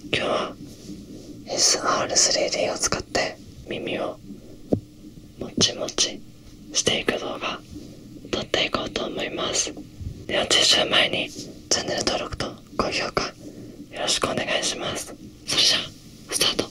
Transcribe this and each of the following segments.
今日は SR3D を使って耳をもちもちしていく動画撮っていこうと思います。では実習前にチャンネル登録と高評価よろしくお願いします。それじゃあスタート。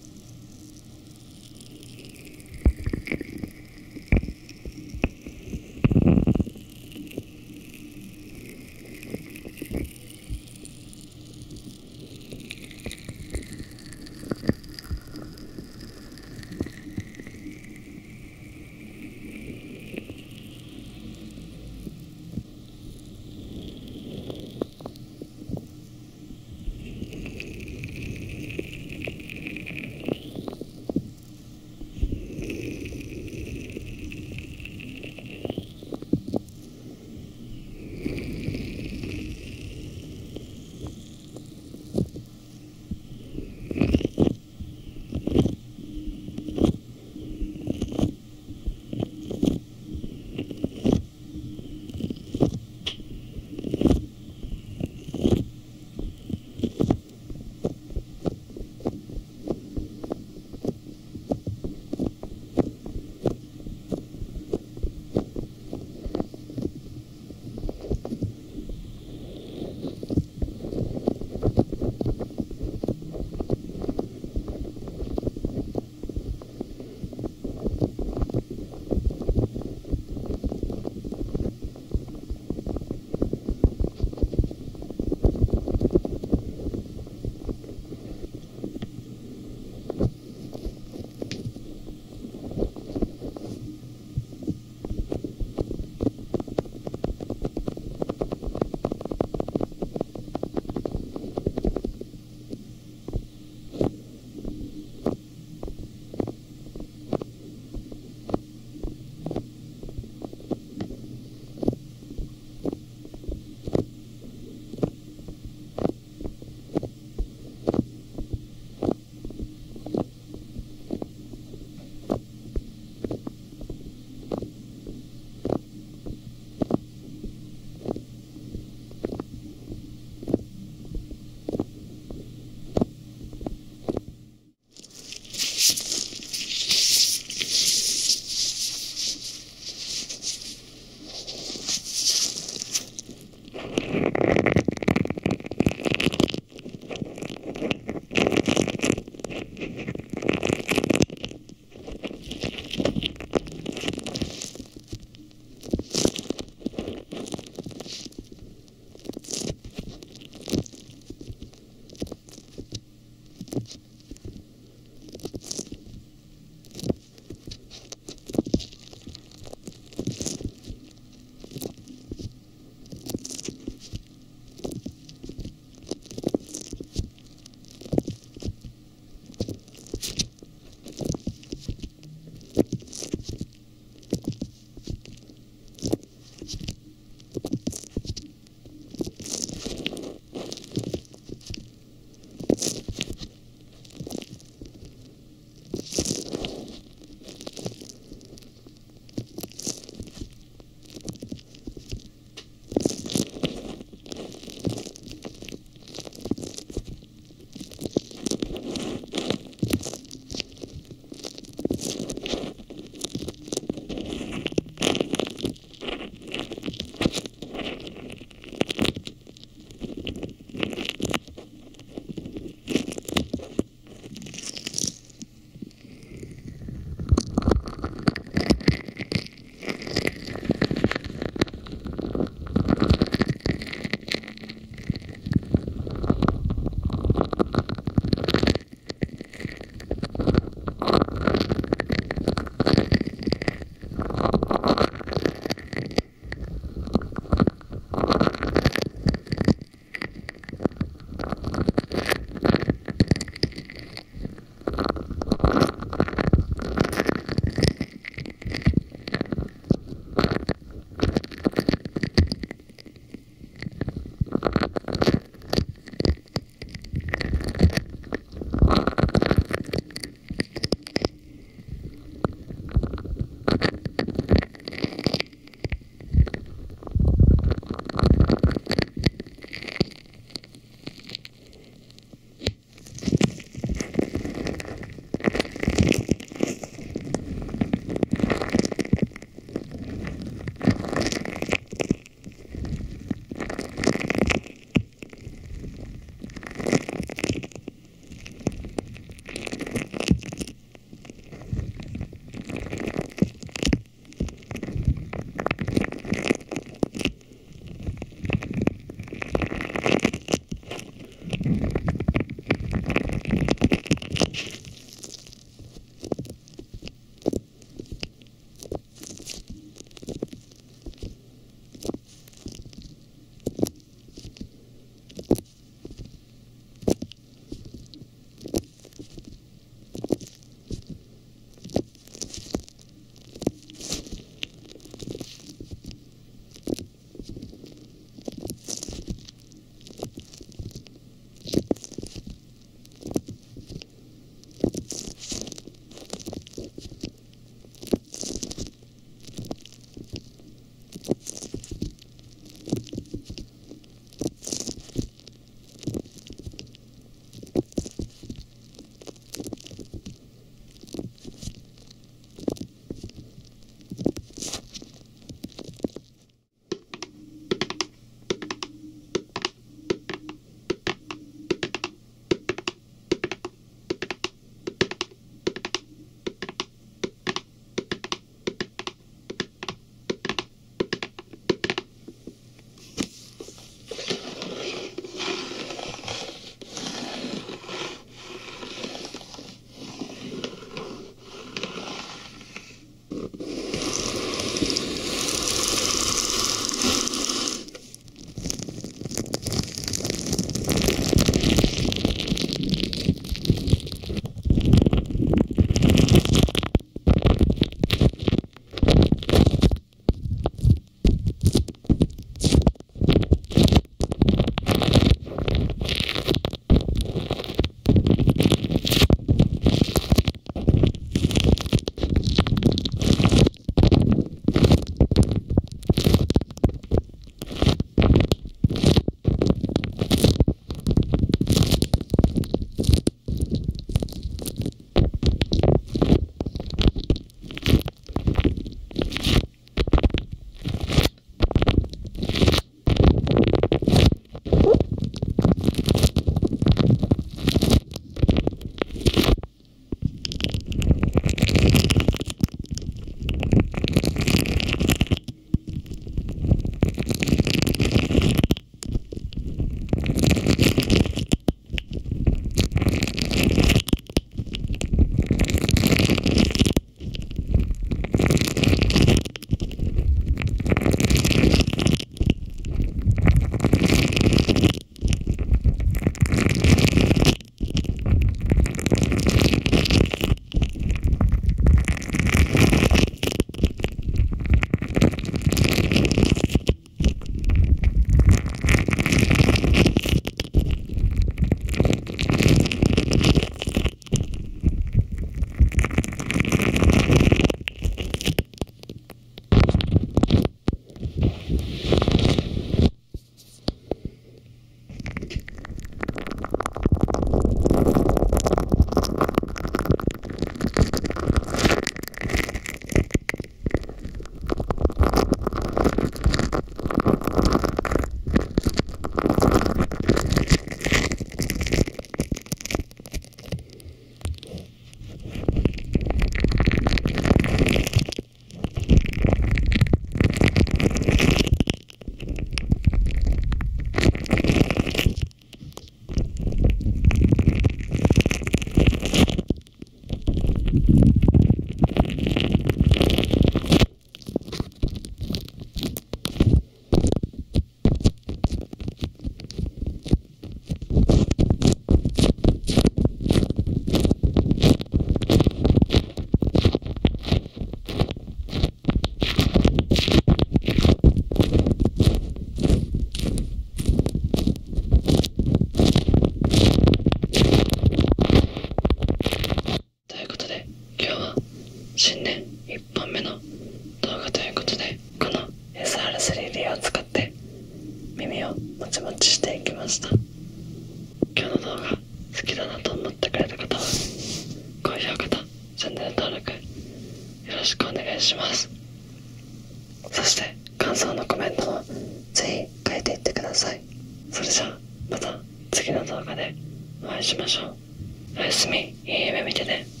新年1本目の動画ということで、この SR3D を使って耳をもちもちしていきました。今日の動画好きだなと思ってくれた方は高評価とチャンネル登録よろしくお願いします。そして感想のコメントもぜひ書いていってください。それじゃあまた次の動画でお会いしましょう。おやすみ、いい夢見てね。